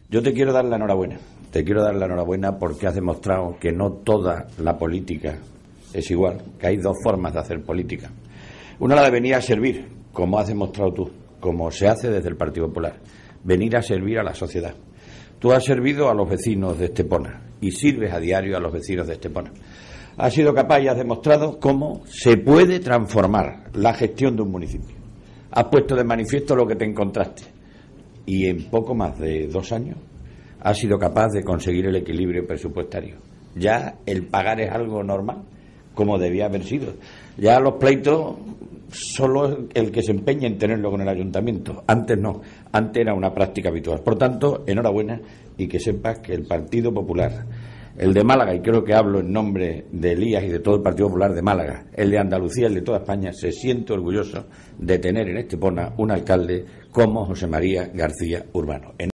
Yo te quiero dar la enhorabuena. Te quiero dar la enhorabuena porque has demostrado que no toda la política es igual, que hay dos formas de hacer política. Una, la de venir a servir, como has demostrado tú, como se hace desde el Partido Popular, venir a servir a la sociedad. Tú has servido a los vecinos de Estepona y sirves a diario a los vecinos de Estepona. Has sido capaz y has demostrado cómo se puede transformar la gestión de un municipio. Has puesto de manifiesto lo que te encontraste y en poco más de 2 años has sido capaz de conseguir el equilibrio presupuestario. Ya el pagar es algo normal, como debía haber sido. Ya los pleitos, solo el que se empeña en tenerlo con el ayuntamiento. Antes no, antes era una práctica habitual. Por tanto, enhorabuena, y que sepas que el Partido Popular, el de Málaga, y creo que hablo en nombre de Elías y de todo el Partido Popular de Málaga, el de Andalucía, el de toda España, se siente orgulloso de tener en Estepona un alcalde como José María García Urbano.